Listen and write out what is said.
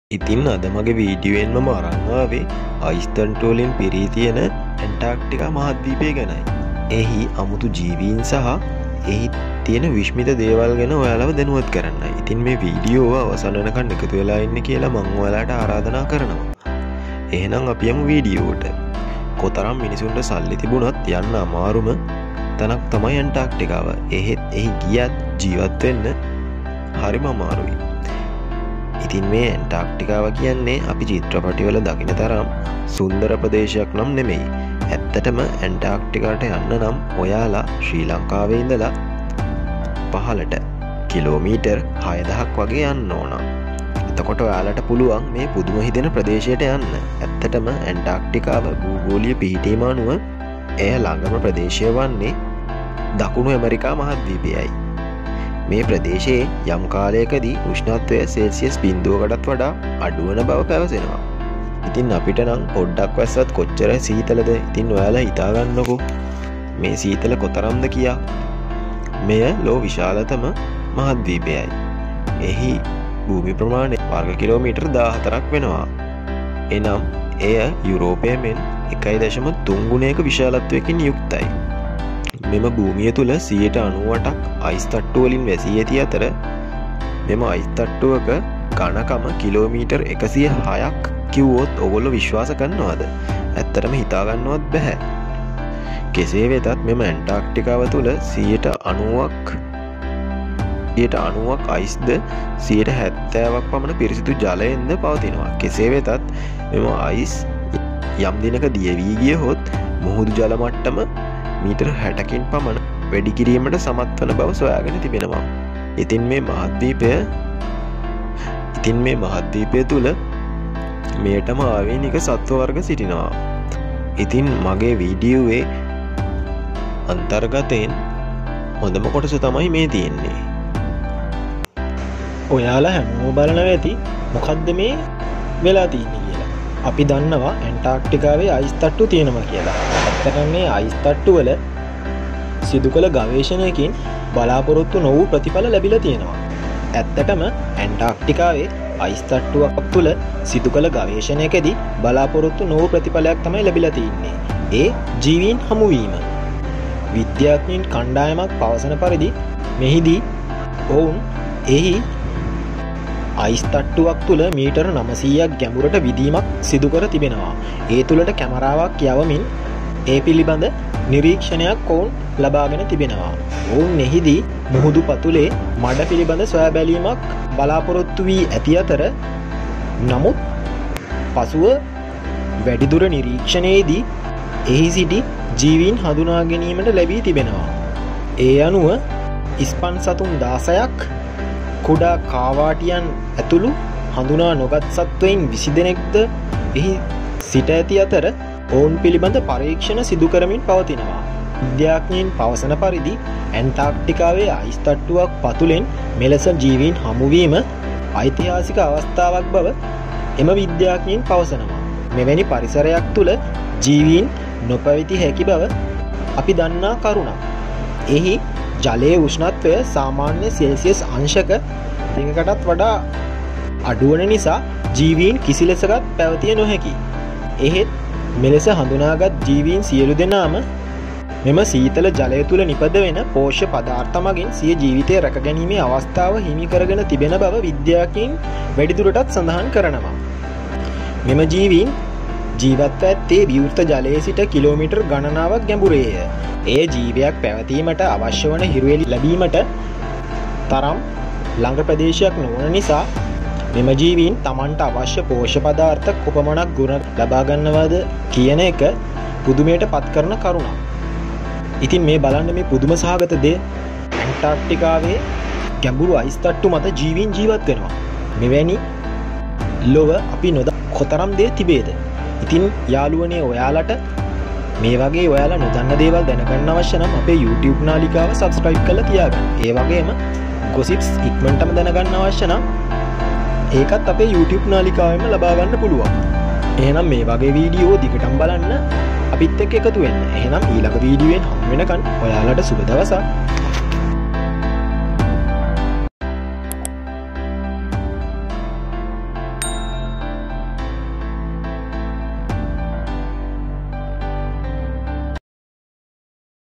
ඉතින් අද මගේ වීඩියෝෙන් මම අරන් ආවේ අයිස්තන්ට් වලින් පිරී තියෙන ඇන්ටාර්ක්ටිකා මහද්වීපය ගැනයි. එහි අමුතු ජීවීන් සහ එහි තියෙන විශ්මිත දේවල් ගැන ඔයාලව දැනුවත් කරන්නයි. ඉතින් මේ වීඩියෝව අවසන් වෙනකන් එකතු වෙලා ඉන්න කියලා මම ඔයාලට ආරාධනා කරනවා. එහෙනම් අපි යමු වීඩියෝවට. කොතරම් මිනිසුන්ට සල්ලි තිබුණත් යන්න අමාරුම තැනක් තමයි ඇන්ටාර්ක්ටිකාව. එහෙත් එහි ගියත් ජීවත් වෙන්න හරිම අමාරුයි. ඉතින් මේ ඇන්ටාර්ක්ටිකාව කියන්නේ අපි චිත්‍රපටිවල දකින තරම් සුන්දර ප්‍රදේශයක් නම් නෙමෙයි. ඇත්තටම ඇන්ටාර්ක්ටිකාට යන්න නම් ඔයාලා ශ්‍රී ලංකාවේ ඉඳලා පහළට කිලෝමීටර් 6000ක් වගේ යන්න ඕන. එතකොට ඔයාලට පුළුවන් මේ පුදුම හිතෙන ප්‍රදේශයට යන්න. ඇත්තටම ඇන්ටාර්ක්ටිකාව භූගෝලීය පිහිටීම අනුව එය ළඟම ප්‍රදේශය වන්නේ දකුණු ඇමරිකා මහද්වීපයයි. මේ ප්‍රදේශයේ යම් කාලයකදී උෂ්ණත්වය සෙල්සියස් 0කටත් වඩා අඩු වන බව පැවසෙනවා. ඉතින් අපිට නම් පොඩ්ඩක් වැස්සත් කොච්චර සීතලද? ඉතින් ඔයාලා හිතා ගන්නකෝ මේ සීතල කොතරම්ද කියා. මෙය ලෝ විශාලතම මහද්වීපයයි. එහි භූමි ප්‍රමාණය වර්ග කිලෝමීටර් 14ක් වෙනවා. එනම් එය යුරෝපය මෙන් 1.3 ගුණයක විශාලත්වයකින් යුක්තයි. මෙම භූමිය තුළ 98%ක් අයිස් තට්ටු වලින් වැසී ඇති අතර මෙම අයිස් තට්ටුවක ඝනකම කිලෝමීටර් 106ක් කිව්වොත් ඔයගොල්ලෝ විශ්වාස කරනවද? ඇත්තටම හිතා ගන්නවත් බැහැ. කෙසේ වෙතත් මෙම ඇන්ටාර්ක්ටිකාව තුළ 90%ක් අයිස්ද 70%ක් පමණ පිරිසිදු ජලයෙන්ද පවතිනවා. කෙසේ වෙතත් මෙම අයිස් යම් දිනක දිය වී ගියහොත් මුහුදු ජල මට්ටම මීටර් 60කින් පමණ වැඩි කිරීමට සමත් වන බව සොයාගෙන තිබෙනවා. ඉතින් මේ මහද්වීපය තුළ මෙයටම ආවේනික සත්ව වර්ග සිටිනවා. ඉතින් මගේ වීඩියෝවේ අන්තර්ගතයෙන් හොඳම කොටස තමයි මේ තියෙන්නේ. ඔයාලා හැමෝම බලනවා ඇති මොකද්ද මේ වෙලා තියෙන්නේ කියලා. අපි දන්නවා ඇන්ටාර්ක්ටිකාවේ අයිස් තට්ටු තියෙනවා කියලා. ඇත්තටම මේ අයිස් තට්ටු වල සිදු කළ ගවේෂණයකින් බලාපොරොත්තු නොවූ ප්‍රතිඵල ලැබිලා තියෙනවා. ඇත්තටම ඇන්ටාර්ක්ටිකාවේ අයිස් තට්ටුවක් තුළ සිදු කළ ගවේෂණයකදී බලාපොරොත්තු නොවූ ප්‍රතිඵලයක් තමයි ලැබිලා තියෙන්නේ. ඒ ජීවීන් හමුවීම. විද්‍යාඥයින් කණ්ඩායමක් පවසන පරිදි මෙහිදී ඔවුන් එහි අයිස් තට්ටුවක් තුළ මීටර් 900ක් ගැඹුරට විදීමක් සිදු කර තිබෙනවා. ඒ තුළට කැමරාවක් යවමින් ඒ පිළිබඳ නිරීක්ෂණයක් ඔවුන් ලබාගෙන තිබෙනවා. ඔවුන් එහිදී මුහුදු පතුලේ මඩ පිළිබඳ සොයා බැලීමක් බලාපොරොත්තු වී ඇති අතර නමුත් පසුව වැඩිදුර නිරීක්ෂණයේදී එහි සිටි ජීවීන් හඳුනා ගැනීමට ලැබී තිබෙනවා. ඒ අනුව ඉස්පන් සතුන් 16ක් කුඩා කාවාටියන් ඇතුළු හඳුනා නොගත් සත්වයින් 20 දෙනෙක්ද එහි සිට ඇති අතර ඔවුන් පිළිබඳ පරීක්ෂණ සිදු කරමින් පවතිනවා. විද්‍යාඥයින් පවසන පරිදි ඇන්ටාර්ක්ටිකාවේ අයිස් තට්ටුවක් පතුලෙන් මෙලෙස ජීවීන් හමුවීම ඓතිහාසික අවස්ථාවක් බව එම විද්‍යාඥයින් පවසනවා. මෙවැනි පරිසරයක් තුළ ජීවීන් නොපැවති හැකි බව අපි දන්නා කරුණක්. එහි ජලයේ උෂ්ණත්වය සාමාන්‍ය සෙල්සියස් අංශක 2කටත් වඩා අඩුවන නිසා ජීවීන් කිසිලෙසකත් පැවතිය නොහැකි. එහෙත් මෙලෙස හඳුනාගත් ජීවීන් සියලු දෙනාම මෙම සීතල ජලය තුළ නිපද වෙන පෝෂ්‍ය පදාර්ථ මගින් සිය ජීවිතය රැකගැනීමේ අවස්ථාව හිමි කරගෙන තිබෙන බව විද්‍යාඥයින් වැඩිදුරටත් සඳහන් කරනවා. මෙම ජීවීන් ජීවත්ව ඇත්තේ විවෘත ජලයේ සිට කිලෝමීටර් ගණනාවක් ගැඹුරේය. එය ජීවයක් පැවතීමට අවශ්‍ය වන හිරුවෙලි ලැබීමට තරම් ළඟ ප්‍රදේශයක් නොවන නිසා මෙම ජීවීන් තමන්ට අවශ්‍ය පෝෂ්‍ය පදාර්ථ කොපමණක් ගුණ ලබා ගන්නවද කියන එක පුදුමයට පත් කරන කරුණක්. ඉතින් මේ බලන්න මේ පුදුම සහගත දේ ඇන්ටාර්ක්ටිකාවේ ගැඹුරු අයිස් තට්ටු මත ජීවීන් ජීවත් වෙනවා. මෙවැනි ලොව අපි නොදත් කොතරම් දේ තිබේද? ඉතින් යාළුවනේ ඔයාලට මේ වගේ ඔයාලා නොදන්න දේවල් දැනගන්න අවශ්‍ය නම් අපේ YouTube නාලිකාව subscribe කරලා තියාගන්න. ඒ වගේම gossips ඉක්මනටම දැනගන්න අවශ්‍ය නම් ඒකත් අපේ YouTube නාලිකාවෙම ලබා ගන්න පුළුවන්. එහෙනම් මේ වගේ වීඩියෝ දිගටම බලන්න අපිත් එක්ක එකතු වෙන්න. එහෙනම් ඊළඟ වීඩියෝෙන් හමු වෙනකන් ඔයාලට සුබ දවසක්.